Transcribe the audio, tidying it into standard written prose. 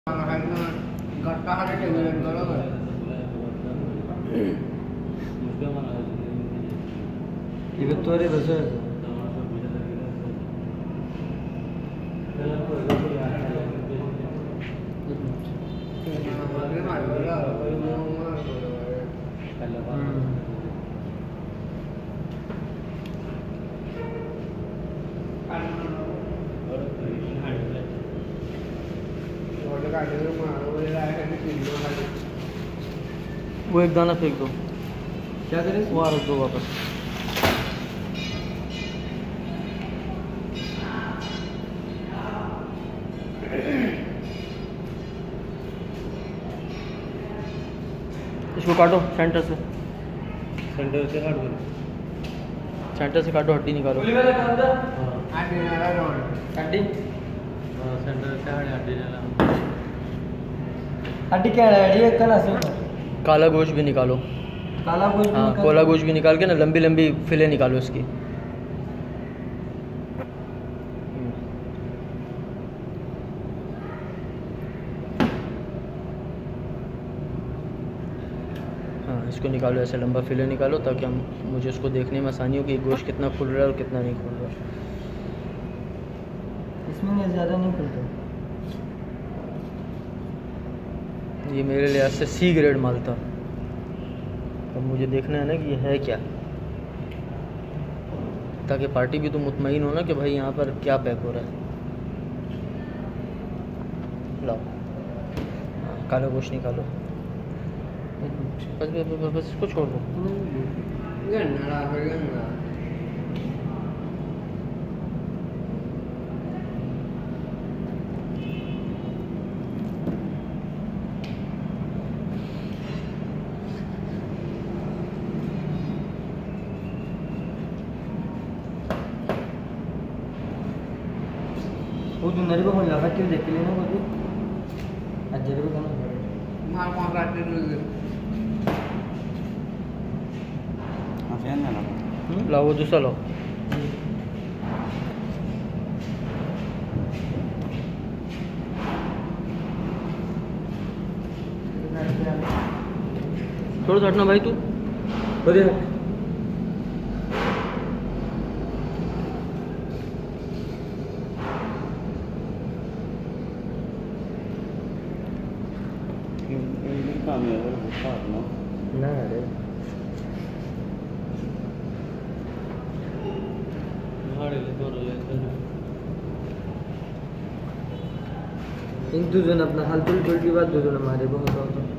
ಇವತ್ತುವರೆ bus वो एक दाना फेंक दो। क्या करें? वहाँ रख दो वापस। इसको काटो सेंटर से काटो, सेंटर से काटो, हड्डी निकालो। हड्डी सेंटर से हड्डी क्या है? काला गोश्त भी निकालो। काला गोश्त? हाँ, काला गोश्त भी निकाल के ना लंबी लंबी फिले निकालो इसकी। हाँ, इसको निकालो, ऐसे लंबा फिले निकालो ताकि हम मुझे उसको देखने में आसानी हो कि गोश्त कितना खुल रहा है और कितना नहीं खुल रहा है। इसमें ज़्यादा नहीं खुलता। ये मेरे लिहाज से सी ग्रेड माल था। अब मुझे देखना है ना कि ये है क्या, ताकि पार्टी भी तो मुतमईन हो ना कि भाई यहाँ पर क्या पैक हो रहा है। लाओ, काला गोश्त निकालो। बस बस बस, बस इसको छोड़ दो। वो जो नरी को लगा के देख लेना वो अजर भी करना मार मार काटते फैन ना लाओ, वो दूसरा लो। थोड़ा सा हटना भाई, तू बढ़िया। ना अरे इन दो जन अपना हाल तुल के बाद दो जन हमारे बहुत